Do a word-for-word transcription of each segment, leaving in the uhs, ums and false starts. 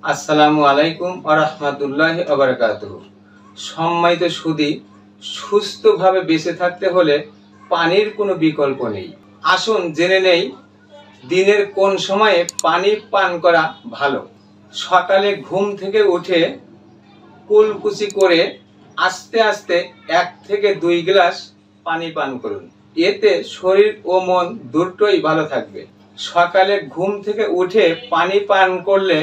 আসসালামু আলাইকুম ওয়া রাহমাতুল্লাহি ওয়া বারাকাতুহু। সম্মানিত সুধী, সুস্থভাবে বেঁচে থাকতে হলে পানির কোনো বিকল্প নেই। আসুন জেনে নেই দিনের কোন সময়ে পানি পান করা ভালো। সকালে ঘুম থেকে উঠে কুলকুচি করে আস্তে আস্তে এক থেকে দুই গ্লাস পানি পান করুন। এতে শরীর ও মন দুটোই ভালো থাকবে। সকালে ঘুম থেকে উঠে পানি পান করলে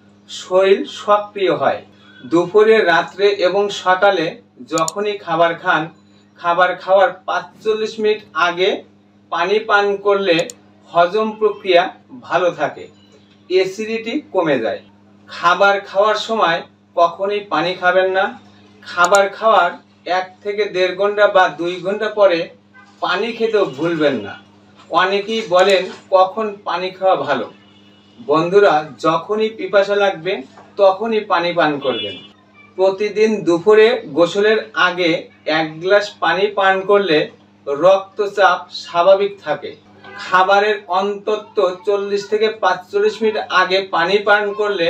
শরীর সক্রিয় হয়। দুপুরে, রাত্রে এবং সকালে যখনই খাবার খান, খাবার খাওয়ার পাঁচচল্লিশ মিনিট আগে পানি পান করলে হজম প্রক্রিয়া ভালো থাকে, অ্যাসিডিটি কমে যায়। খাবার খাওয়ার সময় কখনোই পানি খাবেন না। খাবার খাওয়ার এক থেকে দেড় ঘন্টা বা দুই ঘন্টা পরে পানি খেতেও ভুলবেন না। অনেকেই বলেন কখন পানি খাওয়া ভালো। বন্ধুরা, যখনই পিপাসা লাগবে তখনই পানি পান করবেন। প্রতিদিন দুপুরে গোসলের আগে এক গ্লাস পানি পান করলে রক্তচাপ স্বাভাবিক থাকে। খাবারের অন্তত চল্লিশ থেকে পাঁচচল্লিশ মিনিট আগে পানি পান করলে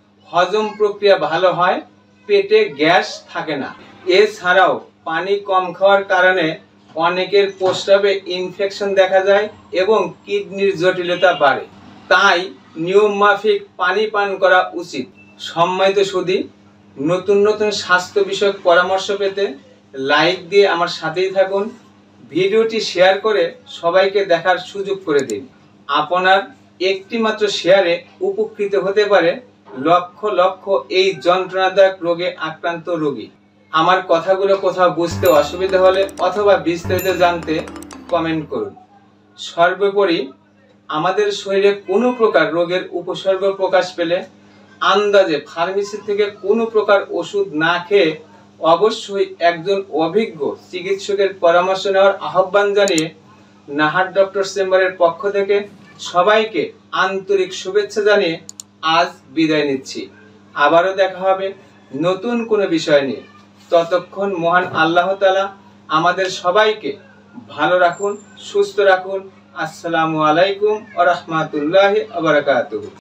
হজম প্রক্রিয়া ভালো হয়, পেটে গ্যাস থাকে না। এছাড়াও পানি কম খাওয়ার কারণে অনেকের প্রস্রাবে ইনফেকশন দেখা যায় এবং কিডনির জটিলতা বাড়ে। তাই নিয়ম মাফিক পানি পান করা উচিত। সম্মানিত সুধী, নতুন নতুন স্বাস্থ্য বিষয়ক পরামর্শ পেতে লাইক দিয়ে আমার সাথেই থাকুন। ভিডিওটি শেয়ার করে সবাইকে দেখার সুযোগ করে দিন। আপনার একটি মাত্র শেয়ারে উপকৃত হতে পারে লক্ষ লক্ষ এই যন্ত্রণাদায়ক রোগে আক্রান্ত রোগী। আমার কথাগুলো কোথাও বুঝতে অসুবিধা হলে অথবা বিস্তারিত জানতে কমেন্ট করুন। সর্বোপরি, আমাদের শরীরে কোনো প্রকার রোগের উপসর্গ প্রকাশ পেলে আন্দাজে ফার্মেসি থেকে কোনো প্রকার ওষুধ না খেয়ে অবশ্যই একজন অভিজ্ঞ চিকিৎসকের পরামর্শ নেওয়ার আহ্বান জানিয়ে নাহার ডক্টর চেম্বারের পক্ষ থেকে সবাইকে আন্তরিক শুভেচ্ছা জানিয়ে আজ বিদায় নিচ্ছি। আবারও দেখা হবে নতুন কোনো বিষয় নিয়ে। ততক্ষণ মহান আল্লাহ তাআলা আমাদের সবাইকে ভালো রাখুন, সুস্থ রাখুন। আসসালামু আলাইকুম ওয়া রাহমাতুল্লাহি ওয়া বারাকাতুহু।